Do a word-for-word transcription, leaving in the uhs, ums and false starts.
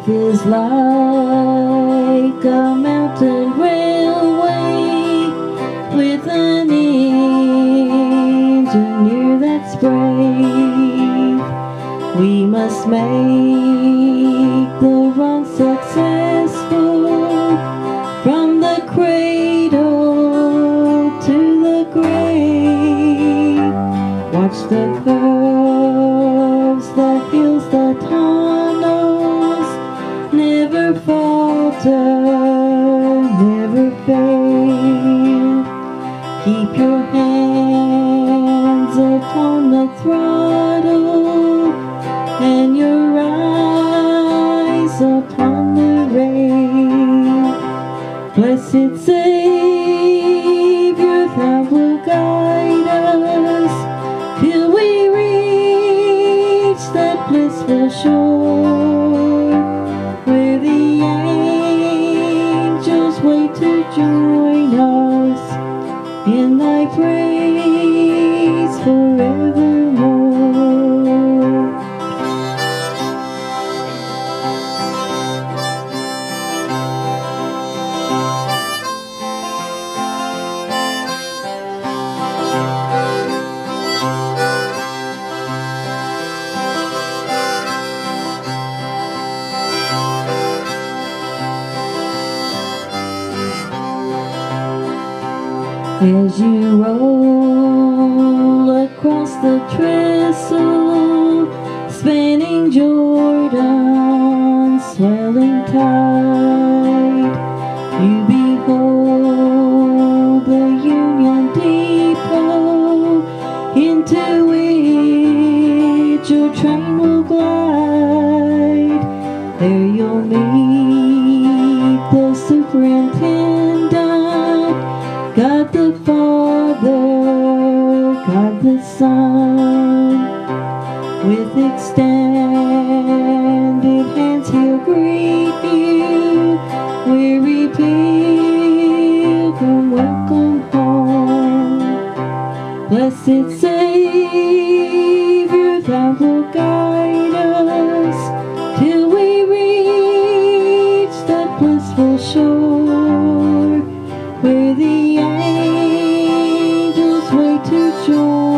is like a mountain railway with an engineer that's brave. We must make the run successful from the cradle to the grave. Watch the curves, the hills, the tunnels, never falter, never fail. Keep your hands upon the throttle and your eyes upon the rail. Blessed Savior, thou wilt guide us till we reach that blissful shore where the angels wait to join us in thy praise forevermore. As you roll across the trestle, spanning Jordan's swelling tide, you behold the Union Depot, into which your train will glide. There you'll meet the superintendent, God the Father, God the Son. With extended hands he'll greet you, weary pilgrim, welcome home. Blessed Savior, thou wilt guide us till we reach that blissful shore where the angels wait to join